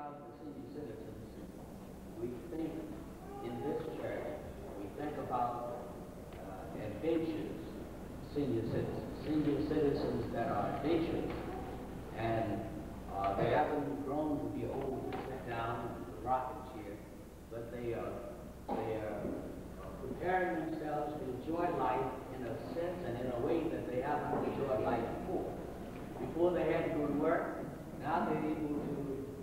about the senior citizens, we think in this church, we think about adventures, senior citizens. Senior citizens that are adventurous, and they haven't grown to be old to sit down in the rocking chair, but they are preparing themselves to enjoy life in a sense and in a way that they haven't enjoyed life before. Before they had to go to work, now they're able to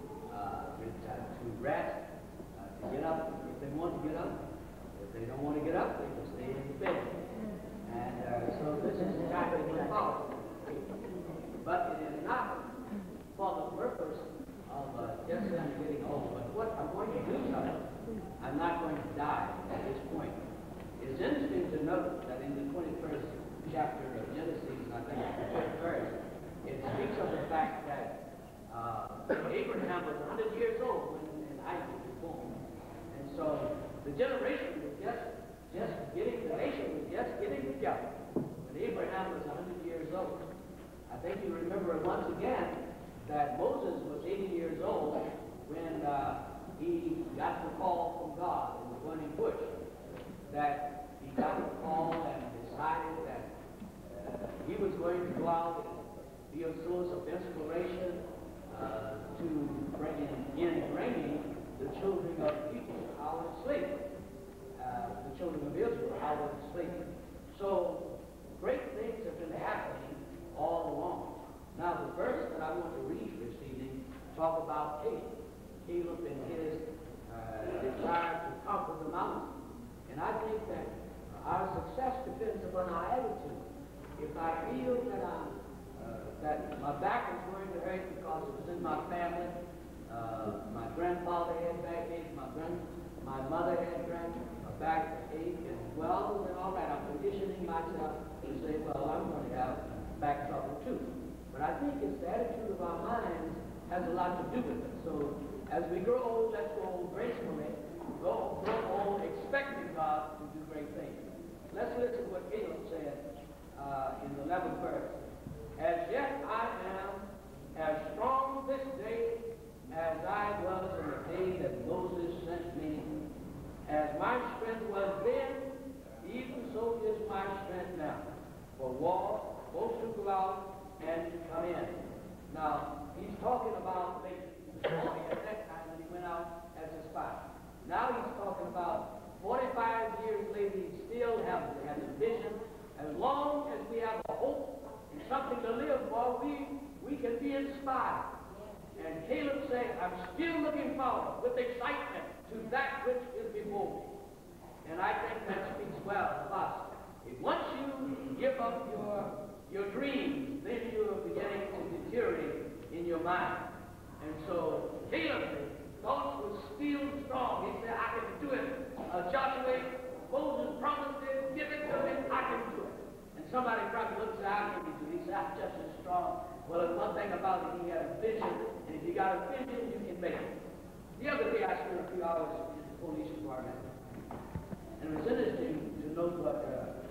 rest, to get up if they want to get up. If they don't want to get up, they can stay in the bed. And so this is the kind of thing about. But it is not for the purpose of just them getting old. But what I'm going to do something, I'm not going to die at this point. It's interesting to note that in the 21st chapter of Genesis, I think it's the 5th verse, it speaks of the fact that Abraham was 100 years old when Isaac was born. And so the generation was just getting, the nation was just getting together when Abraham was 100 years old. I think you remember once again that Moses was 80 years old when he got the call from God in the burning bush. That he got the call and decided that he was going to go out and be a source of inspiration to bringing the children of people out of slavery, the children of Israel out of slavery. So great things have been happening all along. Now the verse that I want to read this evening talk about Caleb. Caleb and his desire to conquer the mountain. And I think that our success depends upon our attitude. If I feel that that my back is going to hurt because it was in my family, my grandfather had backache, my mother had backache, and well, then all right, I'm conditioning myself to say, well, I'm going to have back trouble too. But I think it's the attitude of our minds has a lot to do with it. So as we grow old, let's grow old gracefully, grow old expecting God to do great things. Let's listen to what Caleb said in the 11th verse. As yet I am as strong this day as I was in the day that Moses sent me. As my strength was then, even so is my strength now. For war, both to go out and to come in. Now, he's talking about at that time when he went out as a spy. Now he's talking about 45 years later, he still has a vision. As long as we have a hope and something to live for, we can be inspired. And Caleb said, I'm still looking forward with excitement to that which is before me. And I think that speaks well of us. If once you give up your dreams, then you're beginning to deteriorate in your mind. And so Caleb's thoughts were still strong. He said, I can do it. Joshua, Moses promised it, give it to me, I can do it. And somebody probably looks at him and he said, I'm just as strong. Well, there's one thing about it, he had a vision, and if you got a vision, you can make it. The other day I spent a few hours in the police department, and it was interesting to note what,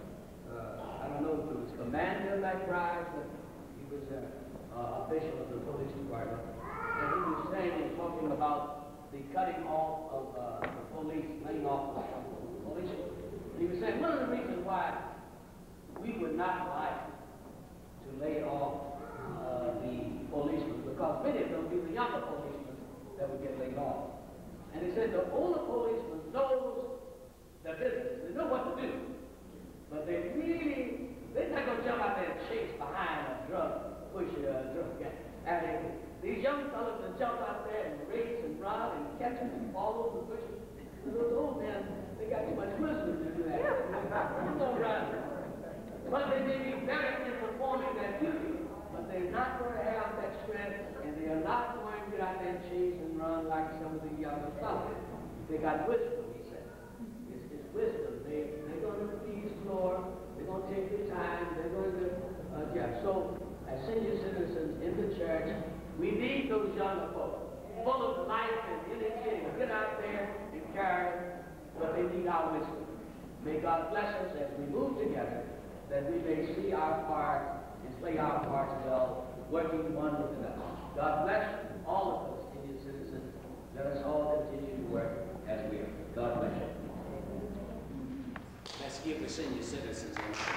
I don't know if it was Commander McBride, but he was an official of the police department, and he was saying and talking about the cutting off of the police, laying off of the police. And he was saying one of the reasons why we would not like to lay off the policemen, because many of them would be the younger policemen that would get laid off. And he said the older policemen knows their business, they know what to do, but they're not going to jump out there and chase behind a drug pusher, drug addict. These young fellas that jump out there and race and run and catch them and follow the bushes. Those old men, they got too much wisdom to do that. They're going to run. But they may be better in performing that duty, but they're not going to have that strength, and they are not going to get out there and chase and run like some of the younger fellas. They got wisdom, he said. It's wisdom. They're going to be slower. They're going to take their time. They're going to So, as senior citizens in the church, we need those younger folks, full of life and energy, and get out there and carry, but they need our wisdom. May God bless us as we move together, that we may see our part and play our parts well, working one with another. God bless all of us, senior citizens. Let us all continue to work as we are. God bless you. Let's give the senior citizens a hand.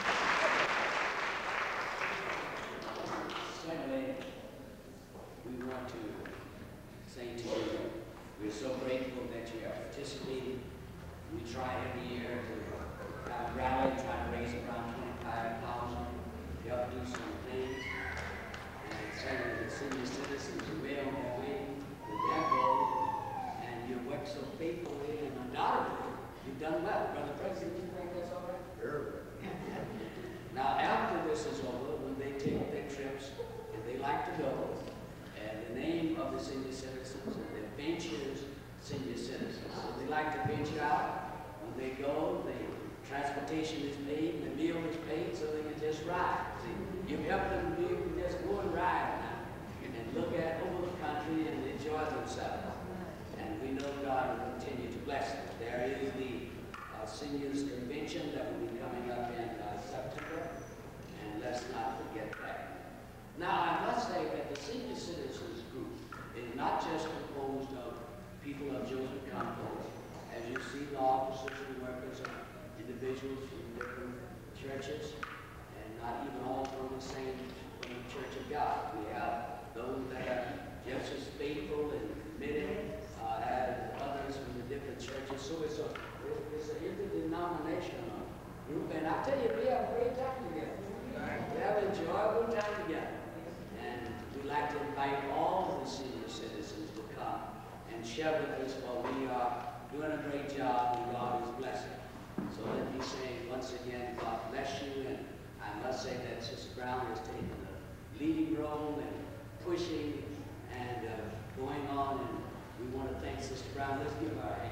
Certainly, we want to say to you, we're so grateful that you are participating. We try every year to have a rally, try to raise around 25,000 to help do some things. And certainly the senior citizens are well on their way with their goal. And you work so faithfully and undoubtedly, you've done well. Brother President, do you think that's all right? Sure. Now, after this is over, when they take their trips, and they like to go, and the name of the senior citizens and their ventures, senior citizens. So they like to venture out. When they go, the transportation is paid, and the meal is paid, so they can just ride. See, you help them be able to just go and ride now, and look at over the country and enjoy themselves. And we know God will continue to bless them. There is the Seniors Convention that will be coming up in September, and let's not forget that. Now, I must say that the Senior Citizens Group is not just composed of people of Joseph Concord. As you see, law officers and workers are individuals from different churches, and not even all from the same Church of God. We have those that are just as faithful and committed as others from the different churches. So it's an interdenominational group, and I tell you, we have a great time together. We have an enjoyable time together. And we like to invite all of the senior citizens to come and share with us, for we are doing a great job and God is blessing. So let me say once again, God bless you. And I must say that Sister Brown has taken a leading role and pushing and going on. And we want to thank Sister Brown. Let's give her a hand.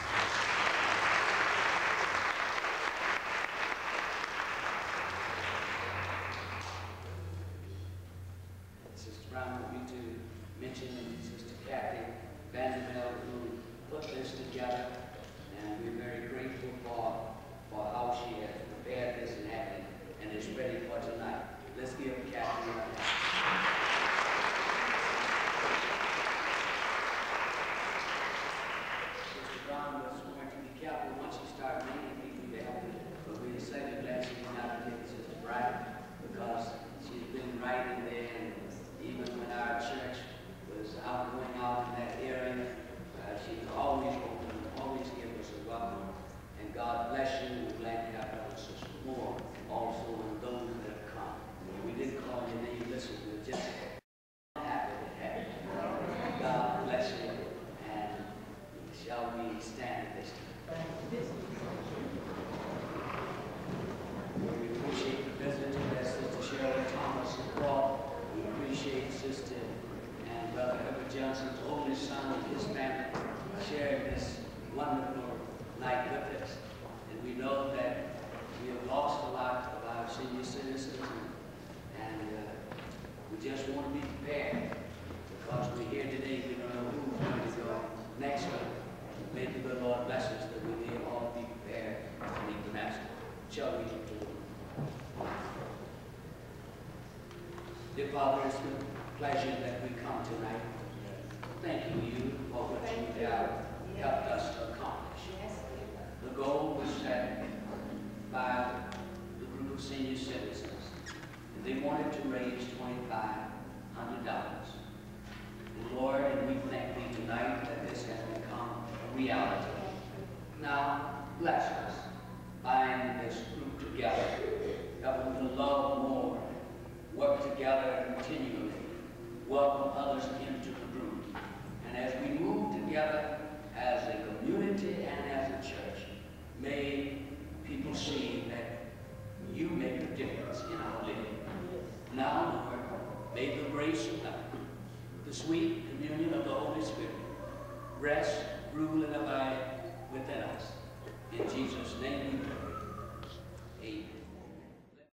Sister Brown will be to mention Sister Kathy Vanderbilt, who put this together, and we're very grateful for how she has prepared this and had it, and is ready for tonight. Let's give Kathy a hand. Sister Brown was going to be careful once she started naming people to help her, but we're certainly glad she did not take Sister Bright, because she's been right in there, and even when our church was going out in that area, she's always open, always give us a welcome. And God bless you. We're glad to have Brother Sister Moore also, and those that have come. We didn't call your name, listen, we're just happy to have you. God bless you, and shall we stand at this time? We appreciate the visit that Sister Shirley Thomas has brought. We appreciate Sister and Brother Herbert Johnson's oldest son and his family sharing this wonderful night with us. And we know that we have lost a lot of our senior citizens, and we just want to be prepared, because we're here today. We don't know who's going to go next week. May the good Lord bless us that we may all be prepared to meet the Master. Shall we do? Dear Father, it's a pleasure that we come tonight. Thanking you for what you have helped us to accomplish. The goal was set by the group of senior citizens, and they wanted to raise $2,500. And Lord, and we thank thee tonight that this has become a reality. Now, bless us, bind this group together, help them to love more, work together continually, welcome others into the group. And as we move together as a community and as a church, may people see that you make a difference in our living. Now, Lord, may the grace of God, the sweet communion of the Holy Spirit, rest, rule, and abide within us. In Jesus' name we pray. Amen.